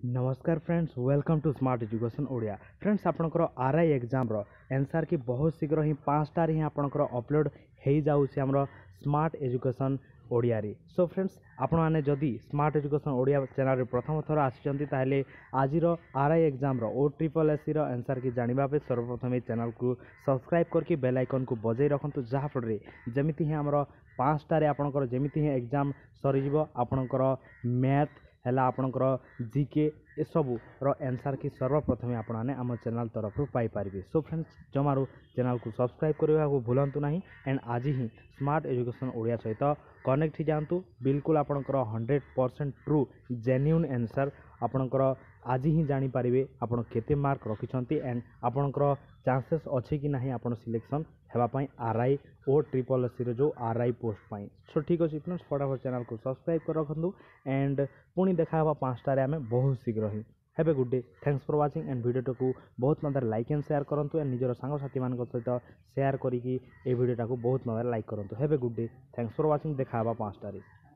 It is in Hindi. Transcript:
नमस्कार friends, welcome to smart education Odia. Friends, आपणकर आरआई एग्जाम रो आंसर की बहुत शीघ्र ही 5टार ही आपणकर अपलोड हो जाऊँगी आमर स्मार्ट एजुकेशन ओडिया रे। सो फ्रेंड्स, आपण मैंने जदि स्मार्ट एजुकेशन ओडिया चैनल प्रथम थर आसी ताहले आज आरआई एग्जाम रो OSSC रो आंसर की जानिबा पे सर्वप्रथम चैनल को सब्सक्राइब करके बेल आइकन को बजाई रखंतु, जहाँ फल जमीती ही आमर 5टारे आपणकर जमीती ही एग्जाम सरीज आपणकर मैथ है आपणकर जीके ए सबू आंसर की सर्वप्रथम आपने आम चैनल तरफ पाइपर। सो फ्रेंड्स, जमारू चैनल को सब्सक्राइब करने को भूलु नहीं एंड आज ही स्मार्ट एजुकेशन ओडिया सहित कनेक्ट ही जातु। बिल्कुल आपणकर 100% ट्रू जेन्युइन आंसर आपणकर आज ही जानीपारे आप केते मार्क रखिंट एंड आपणकर चांसेस अच्छी कि नहीं आप सिलेक्शन होगापाई आरआई और SSC जो आरआई पोस्ट पाई। सो ठीक अच्छे फ्रेंड्स, फटाफट चैनल को सब्सक्राइब कर रखु एंड पुणी देखा 5टारे आम बहुत शीघ्र ही। Have a good day, thanks for watching and video को बहुत मात्रा लाइक एंड शेयर करूँ एंड निजर सांगसाथी मान सहित शेयर करी वीडियो को बहुत मात्रा लाइक करूँ। Have a good day, thanks for watching, देखा 5टारे।